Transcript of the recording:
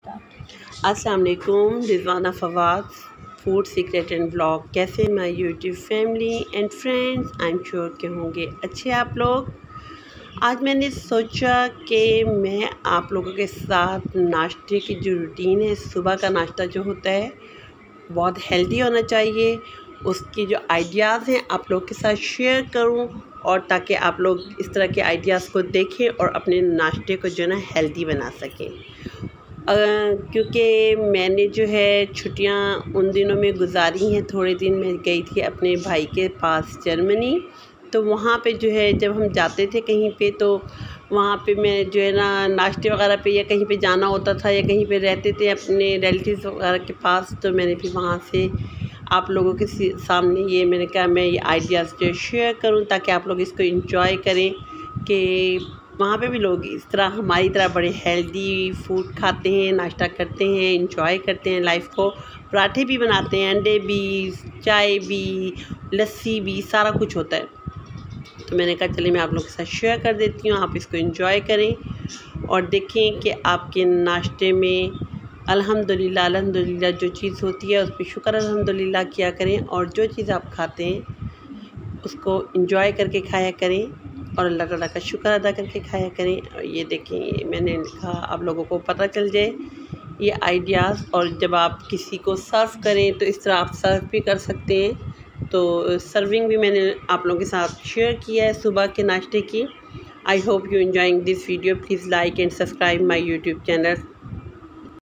अस्सलाम वालेकुम, Rizwana Fawad, food secret and blog. कैसे my YouTube family and friends, I am sure के होंगे अच्छे आप लोग। आज मैंने सोचा कि मैं आप लोगों के साथ नाश्ते की जो रूटीन है, सुबह का नाश्ता जो होता है बहुत हेल्दी होना चाहिए, उसकी जो आइडियाज़ हैं आप लोग के साथ शेयर करूं, और ताकि आप लोग इस तरह के आइडियाज़ को देखें और अपने नाश्ते को जो है ना हेल्दी बना सकें। क्योंकि मैंने जो है छुट्टियां उन दिनों में गुजारी हैं। थोड़े दिन मैं गई थी अपने भाई के पास जर्मनी, तो वहाँ पे जो है जब हम जाते थे कहीं पे, तो वहाँ पे मैं जो है ना नाश्ते वगैरह पे या कहीं पे जाना होता था या कहीं पे रहते थे अपने रिलेटिव्स वगैरह के पास, तो मैंने भी वहाँ से आप लोगों के सामने ये मैंने कहा मैं ये आइडियाज़ जो शेयर करूँ ताकि आप लोग इसको एंजॉय करें कि वहाँ पे भी लोग इस तरह हमारी तरह बड़े हेल्दी फूड खाते हैं, नाश्ता करते हैं, एंजॉय करते हैं लाइफ को। पराठे भी बनाते हैं, अंडे भी, चाय भी, लस्सी भी, सारा कुछ होता है। तो मैंने कहा चलिए मैं आप लोगों के साथ शेयर कर देती हूँ, आप इसको एंजॉय करें और देखें कि आपके नाश्ते में अल्हम्दुलिल्लाह अल्हम्दुलिल्लाह जो चीज़ होती है उस पर शुक्र अल्हम्दुलिल्लाह किया करें, और जो चीज़ आप खाते हैं उसको एंजॉय करके खाया करें और अल्लाह ताला का शुक्र अदा करके खाया करें। और ये देखें मैंने लिखा आप लोगों को पता चल जाए ये आइडियाज़, और जब आप किसी को सर्व करें तो इस तरह आप सर्व भी कर सकते हैं। तो सर्विंग भी मैंने आप लोगों के साथ शेयर किया है सुबह के नाश्ते की। I hope you enjoying this video. Please like and subscribe my YouTube channel.